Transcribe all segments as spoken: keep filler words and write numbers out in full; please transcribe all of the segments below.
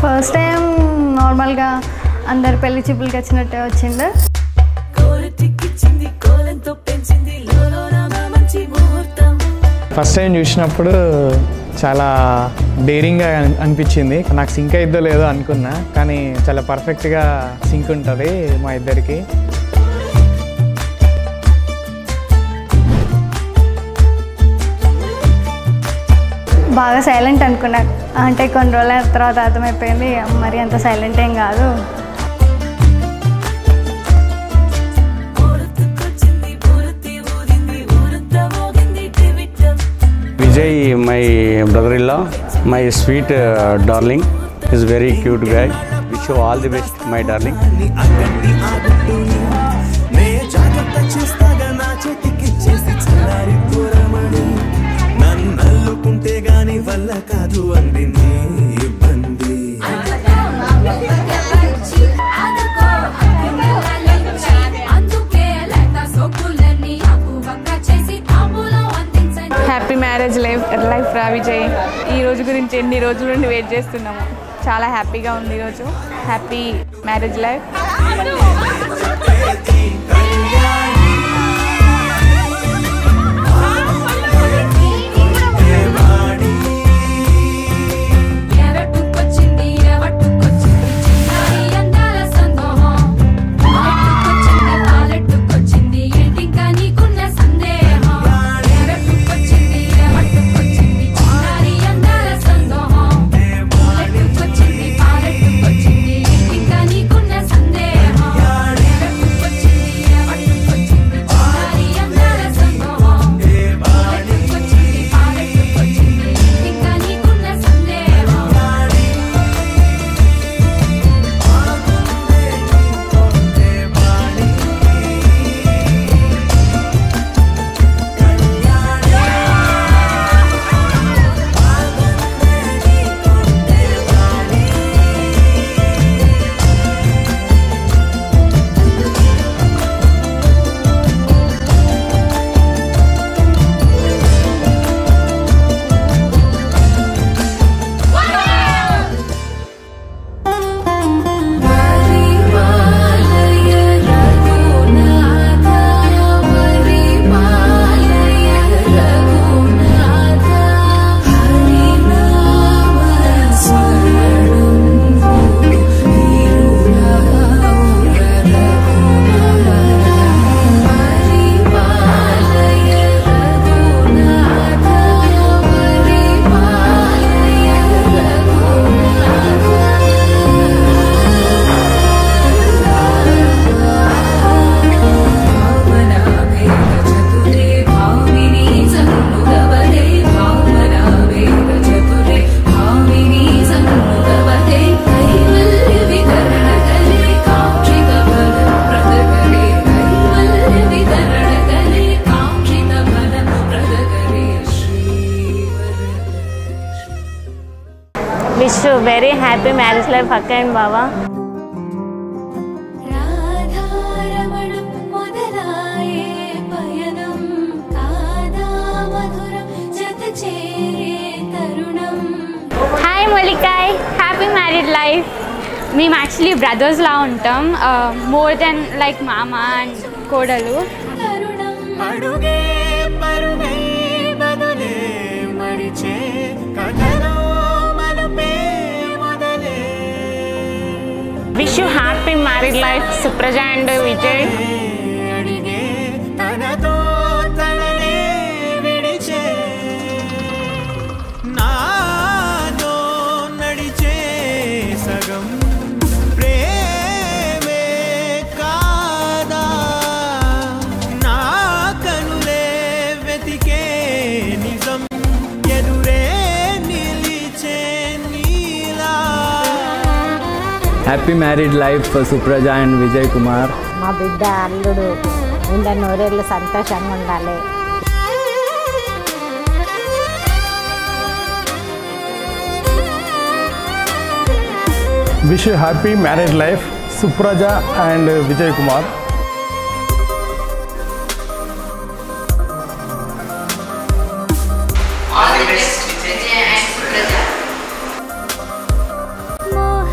First time నార్మల్గా అందరు పెళ్లి చూపులకి వచ్చినట్టే వచ్చింది. ఫస్ట్ టైం చూసినప్పుడు చాలా డేరింగ్గా అనిపించింది. నాకు సింక్ అయిద్దో లేదో అనుకున్నా, కానీ చాలా పర్ఫెక్ట్గా సింక్ ఉంటుంది మా ఇద్దరికి. బాగా సైలెంట్ అనుకున్నా, అంటే కొన్ని రోజుల తర్వాత అర్థమైపోయింది మరి అంత సైలెంట్ ఏం కాదు. Vijay, my brother-in-law, my sweet uh, darling, is very cute guy. Wish you all the best, my darling. Happy marriage life life రా విజయ్. ఈ రోజు గురించి ఎన్ని రోజుల నుండి వెయిట్ చేస్తున్నాము. చాలా హ్యాపీగా ఉంది ఈరోజు. Happy marriage life. Wish you very happy marriage life, Akka and Baba. Hi Molikai, happy married life. మేము యాక్చువల్లీ బ్రదర్స్ లా ఉంటాం, మోర్ దెన్ లైక్ మామ అండ్ కోడలు. Wish you happy married life, Supraja and Vijay. Happy married life for Supraja and Vijay Kumar. మా బిడ్డ అల్లుడు ఉండ నూరేళ్ళు సంతోషంగా ఉండాలి. Wish you happy married life, Supraja and Vijay Kumar. All the best, Vijay and Supraja.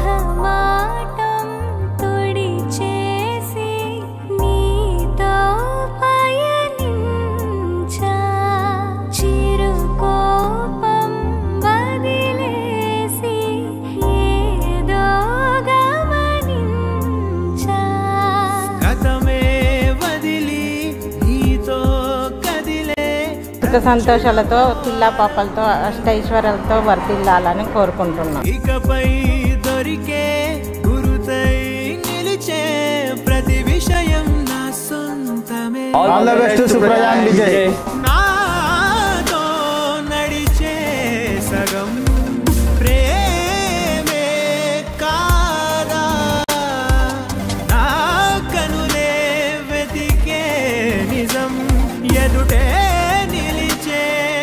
సుఖ సంతోషాలతో పిల్ల పాపలతో అష్టైశ్వర్యాలతో వర్తిల్లాలని కోరుకుంటున్నాను. ఇకపై దొరికే గురుతై నిలిచే ప్రతి విషయం నా సొంతమే. All the best Suprajan Vijay. నాతో నడిచే సగం ప్రేమే కాదా, నా కనులే వెతికే నిజం ఎదుటే నిలిచే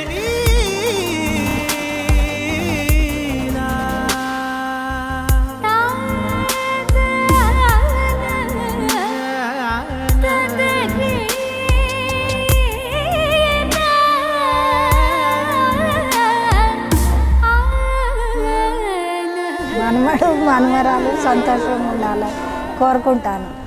నీలా. మనమడు మనమరాలు సంతోషంగా ఉండాలని కోరుకుంటాను.